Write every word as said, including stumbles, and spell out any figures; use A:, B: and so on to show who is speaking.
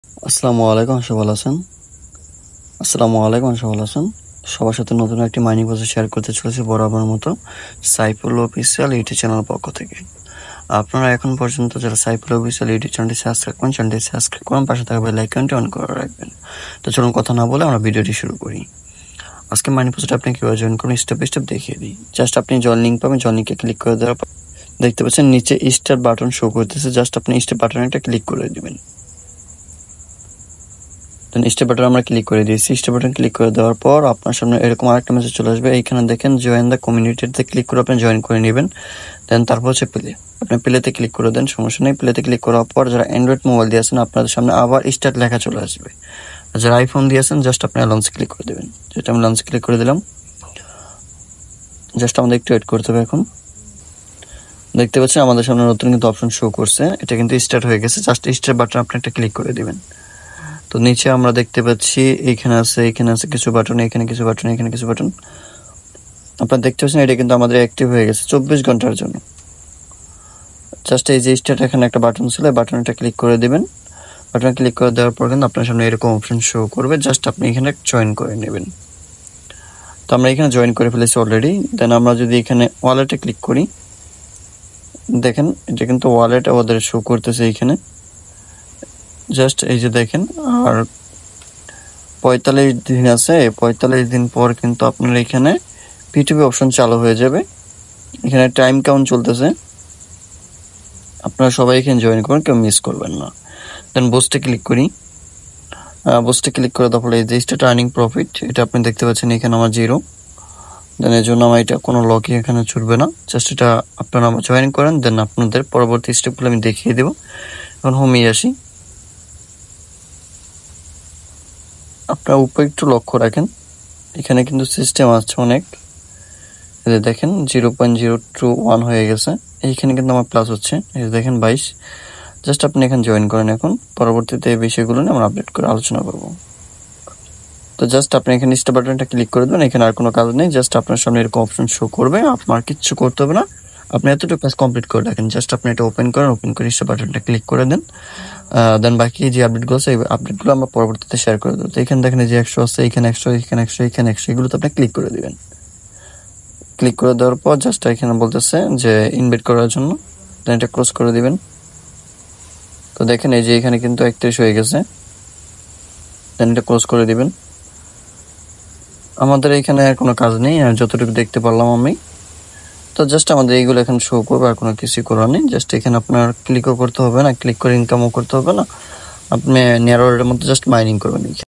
A: আসসালামু আলাইকুম, সবাই ভালো আছেন? আসসালামু আলাইকুম, সবাই ভালো আছেন? সবার সাথে নতুন একটি মাইনিং প্রসেস শেয়ার করতে চলেছি বরাবর মতো সাইফুল অফিসিয়াল ইউটিউব চ্যানেল পক্ষ থেকে। আপনারা এখন পর্যন্ত যারা সাইফুল অফিসিয়াল ইউটিউব চ্যানেলটি সাবস্ক্রাইব করেন, চ্যানেলটি সাবস্ক্রাইব করুন, পাশে থাকা বেল আইকনটি অন করে রাখবেন। তো চলুন কথা না বলে আমরা ভিডিওটি শুরু করি। আজকে মাইনিং প্রসেসটা আপনি কীভাবে জয়েন করুন স্টেপ বাই স্টেপ দেখিয়ে দিই। জাস্ট আপনি জয়েন লিঙ্ক পাবেন, জয়েন লিঙ্কে ক্লিক করে দেওয়ার পর দেখতে পাচ্ছেন নিচে স্টার বাটন শো করতেছে, জাস্ট আপনি স্টার বাটনে একটা ক্লিক করে দেবেন। দেন স্টেপ বাটন আমরা ক্লিক করে দিয়েছি। স্টেপ বাটন ক্লিক করে দেওয়ার পর আপনার সামনে এরকম আরেকটা মেসেজ চলে আসবে। এইখানে দেখেন জয়েন দ্য কমিউনিটিতে ক্লিক করে আপনি জয়েন করে নেবেন। দেন তারপর হচ্ছে প্লে, আপনি প্লেতে ক্লিক করে দেন, সমস্যা নেই। প্লেতে ক্লিক করার পর যারা অ্যান্ড্রয়েড মোবাইল দিয়েছেন আপনাদের সামনে আবার স্টার্ট লেখা চলে আসবে। আর যারা আইফোন দিয়েছেন জাস্ট আপনি লঞ্চ ক্লিক করে দেবেন। যেটা আমি লঞ্চ ক্লিক করে দিলাম। জাস্ট আমাদের একটু ওয়েট করতে হবে। এখন দেখতে পাচ্ছেন আমাদের সামনে নতুন কিন্তু অপশন শো করছে, এটা কিন্তু স্টার্ট হয়ে গেছে। জাস্ট স্টার্ট বাটন আপনি একটা ক্লিক করে দিবেন। তো নিচে আমরা দেখতে পাচ্ছি এখানে আছে এখানে আছে কিছু বাটন, এখানে কিছু বাটন, এখানে কিছু বাটন আপনারা দেখতে পাচ্ছেন। এটা কিন্তু আমাদের অ্যাক্টিভ হয়ে গেছে চব্বিশ ঘন্টার জন্য। জাস্ট এই যে স্টার্ট এখানে একটা বাটন ছিল, বাটনটা ক্লিক করে দিবেন। বাটন ক্লিক করে দেওয়ার পর কিন্তু আপনার সামনে এরকম অপশন শো করবে, জাস্ট আপনি এখানে জয়েন করে নেবেন। তো আমরা এখানে জয়েন করে ফেলেছি অলরেডি। দেন আমরা যদি এখানে ওয়ালেটে ক্লিক করি, দেখেন এটা কিন্তু ওয়ালেট আমাদের শো করতেছে এইখানে। জাস্ট এই যে দেখেন, আর পঁয়তাল্লিশ দিন আছে, পঁয়তাল্লিশ দিন পর কিন্তু আপনার এখানে পিটুপি অপশন চালু হয়ে যাবে। এখানে টাইম কাউন্ট চলতেছে, আপনারা সবাই এখানে জয়েন করুন, কেউ মিস করবেন না। দেন বুস্টে ক্লিক করি। বুস্টে ক্লিক করে তারপরে এই যে স্টার্ট আর্নিং প্রফিট, এটা আপনি দেখতে পাচ্ছেন এখানে আমার জিরো। দেন এর জন্য আমার এটা কোনো লকই এখানে ছুটবে না। জাস্ট এটা আপনারা জয়েন করেন, দেন আপনাদের পরবর্তী স্টেপগুলো আমি দেখিয়ে দেবো। এখন হোমে আসি। আপনারা উপরে একটু লক্ষ্য রাখেন, এখানে কিন্তু সিস্টেম আছে অনেক। এই দেখেন zero point zero two one হয়ে গেছে, এইখানে কিন্তু আমার প্লাস হচ্ছে। এই দেখেন বাইশ। জাস্ট আপনি এখানে জয়েন করেন। এখন পরবর্তীতে এই বিষয়গুলো নিয়ে আমরা আপডেট করে আলোচনা করব। তো জাস্ট আপনি এখানে স্টার বাটনটা ক্লিক করে দেবেন। এখানে আর কোনো কাজ নেই, জাস্ট আপনার সামনে এরকম অপশন শো করবে, আপনার কিচ্ছু করতে হবে না। আপনি এতটুকু কাজ কমপ্লিট করে রাখেন। জাস্ট আপনি এটা ওপেন করেন, ওপেন করে স্টার বাটনটা ক্লিক করে দেন। দেন বাকি যে আপডেটগুলো আছে এই আপডেটগুলো আমরা পরবর্তীতে শেয়ার করে দেবো। তো এখানে দেখেন যে একশো আছে, এখানে একশো, এখানে একশো, এখানে একশো, এগুলোতে আপনি ক্লিক করে দেবেন। ক্লিক করে দেওয়ার পর জাস্ট এখানে বলতেছে যে ইনভাইট করার জন্য, দেন এটা ক্লোজ করে দিবেন। তো দেখেন এই যে এখানে কিন্তু একত্রিশ হয়ে গেছে, দেন এটা ক্লোজ করে দিবেন। আমাদের এখানে আর কোনো কাজ নেই, আর যতটুকু দেখতে পারলাম আমি। তো জাস্ট আমাদের এইগুলো এখন শো করবে, আর কোনো কিছু করার নেই। জাস্ট এখানে আপনার ক্লিকও করতে হবে না, ক্লিক করে ইনকামও করতে হবে না। আপনি নেয়ার অর্ডারের মধ্যে জাস্ট মাইনিং করবেন।